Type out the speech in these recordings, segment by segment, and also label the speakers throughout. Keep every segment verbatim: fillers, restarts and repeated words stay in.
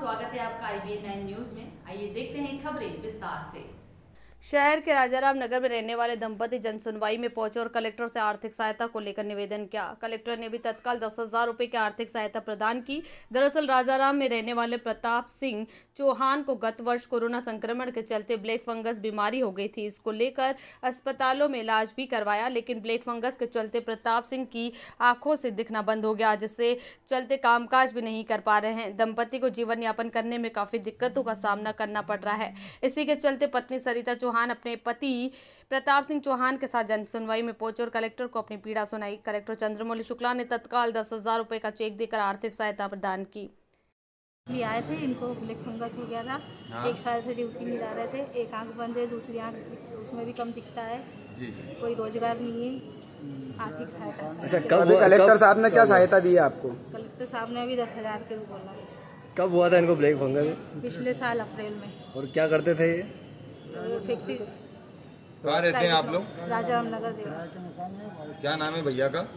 Speaker 1: स्वागत है आपका I B N nine news में। आइए देखते हैं खबरें विस्तार से।
Speaker 2: शहर के राजाराम नगर में रहने वाले दंपति जनसुनवाई में पहुंचे और कलेक्टर से आर्थिक सहायता को लेकर निवेदन किया। कलेक्टर ने भी तत्काल दस हजार रुपए की आर्थिक सहायता प्रदान की। दरअसल राजाराम में रहने वाले प्रताप सिंह चौहान को गत वर्ष कोरोना संक्रमण के चलते ब्लैक फंगस बीमारी हो गई थी। इसको लेकर अस्पतालों में इलाज भी करवाया, लेकिन ब्लैक फंगस के चलते प्रताप सिंह की आंखों से दिखना बंद हो गया, जिससे चलते कामकाज भी नहीं कर पा रहे हैं। दंपति को जीवन यापन करने में काफी दिक्कतों का सामना करना पड़ रहा है। इसी के चलते पत्नी सरिता चौहान अपने पति प्रताप सिंह चौहान के साथ जनसुनवाई में पहुंचे और कलेक्टर को अपनी पीड़ा सुनाई। कलेक्टर चंद्रमौली शुक्ला ने तत्काल दस हजार रुपए का चेक देकर आर्थिक सहायता प्रदान की।
Speaker 3: ये आए थे, इनको ब्लैक फंगस हो गया था। हाँ। एक साल से ड्यूटी में जा रहे थे, एक आंख बंद है, दूसरी आंख उसमें भी कम दिखता है जी। कोई रोजगार नहीं है, आर्थिक सहायता।
Speaker 4: अच्छा, कब कलेक्टर साहब ने क्या सहायता दी है आपको?
Speaker 3: कलेक्टर साहब ने अभी दस हजार के बोला।
Speaker 4: कब हुआ था इनको ब्लैक फंगस?
Speaker 3: पिछले साल अप्रैल में। और
Speaker 4: क्या करते थे ये?
Speaker 3: फैक्ट्री।
Speaker 5: कहाँ रहते हैं आप लोग?
Speaker 3: राजाराम नगर देवा।
Speaker 5: क्या नाम है भैया का?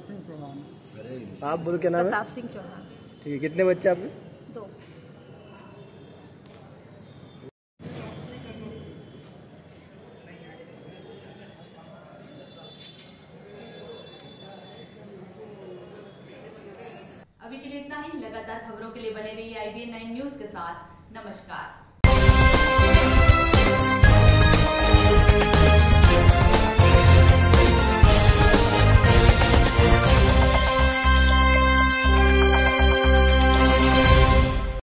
Speaker 4: आप बोलो क्या नाम है?
Speaker 3: प्रताप सिंह चौहान।
Speaker 4: ठीक है, कितने बच्चे आपके?
Speaker 3: दो।
Speaker 1: अभी के लिए इतना ही। लगातार खबरों के लिए बने रहिए I B N nine news के साथ। नमस्कार।